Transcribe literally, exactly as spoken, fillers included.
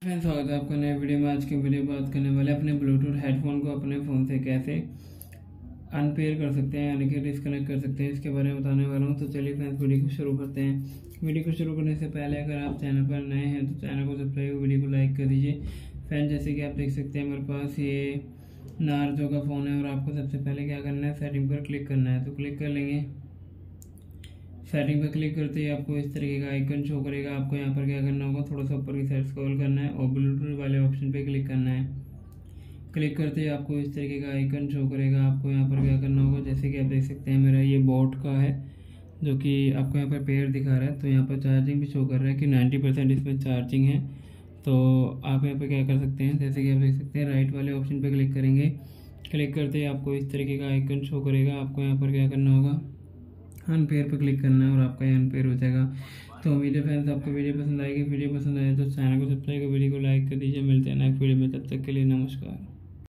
Friends, स्वागत है आपका नए वीडियो में। आज की वीडियो बात करने वाले अपने ब्लूटूथ हेडफोन को अपने फ़ोन से कैसे अनपेयर कर सकते हैं, यानी कि डिस्कनेक्ट कर सकते हैं, इसके बारे में बताने वाला हूं। तो चलिए फ्रेंड्स, वीडियो को शुरू करते हैं। वीडियो को शुरू करने से पहले अगर आप चैनल पर नए हैं तो चैनल को सब्सक्राइब, वीडियो को लाइक कर दीजिए। फ्रेंड्स, जैसे कि आप देख सकते हैं मेरे पास ये नार्जो का फ़ोन है और आपको सबसे पहले क्या करना है, सेटिंग पर क्लिक करना है। तो क्लिक कर लेंगे। सेटिंग पर क्लिक करते ही आपको इस तरीके का आइकन शो करेगा। आपको यहाँ पर क्या करना होगा, थोड़ा सा ऊपर की साइड स्क्रॉल करना है और ब्लूटूथ वाले ऑप्शन पे क्लिक करना है। क्लिक करते ही आपको इस तरीके का आइकन शो करेगा। आपको यहाँ पर क्या करना होगा, जैसे कि आप देख सकते हैं मेरा ये बोट का है जो कि आपको यहाँ पर पेयर दिखा रहा है। तो यहाँ पर चार्जिंग भी शो कर रहा है कि नाइन्टी परसेंट इसमें चार्जिंग है। तो आप यहाँ पर क्या कर सकते हैं, जैसे कि आप देख सकते हैं राइट वाले ऑप्शन पर क्लिक करेंगे। क्लिक करते ही आपको इस तरीके का आइकन शो करेगा। आपको यहाँ पर क्या करना होगा, अनपेयर पर क्लिक करना है और आपका ये अनपेयर हो जाएगा। तो उम्मीद है फ्रेंड्स आपको वीडियो पसंद आएगी। वीडियो पसंद आए तो चैनल को सब्सक्राइब कर, वीडियो को लाइक कर दीजिए। मिलते हैं नेक्स्ट वीडियो में, तब तक के लिए नमस्कार।